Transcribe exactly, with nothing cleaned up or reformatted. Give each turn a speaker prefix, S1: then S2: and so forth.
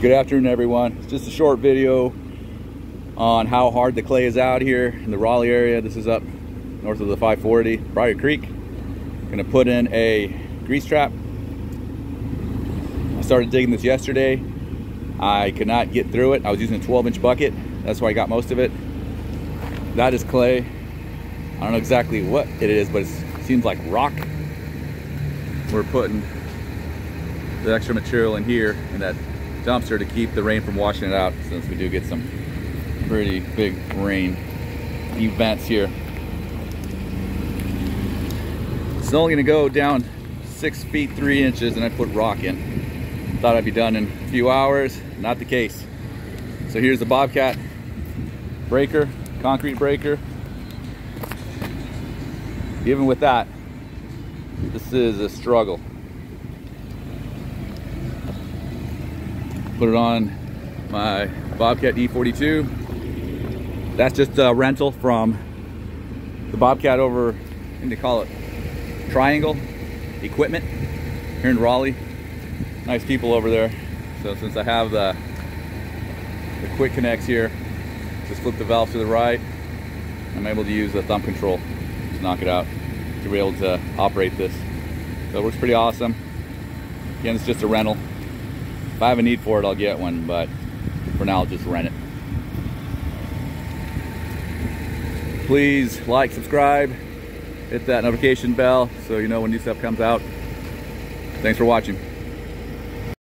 S1: Good afternoon, everyone. It's just a short video on how hard the clay is out here in the Raleigh area. This is up north of the five forty, Briar Creek. Gonna put in a grease trap. I started digging this yesterday. I could not get through it. I was using a twelve inch bucket. That's where I got most of it. That is clay. I don't know exactly what it is, but it seems like rock. We're putting the extra material in here in that dumpster to keep the rain from washing it out, since we do get some pretty big rain events here. It's only gonna go down six feet three inches, and I put rock in. Thought I'd be done in a few hours. Not the case. So here's the Bobcat breaker, concrete breaker. Even with that, this is a struggle. Put it on my Bobcat E forty-two. That's just a rental from the Bobcat over, I think they call it Triangle Equipment here in Raleigh. Nice people over there. So since I have the, the quick connects here, just flip the valve to the right. I'm able to use the thumb control to knock it out, to be able to operate this. So it works pretty awesome. Again, it's just a rental. If I have a need for it, I'll get one, but for now, I'll just rent it. Please like, subscribe, hit that notification bell so you know when new stuff comes out. Thanks for watching.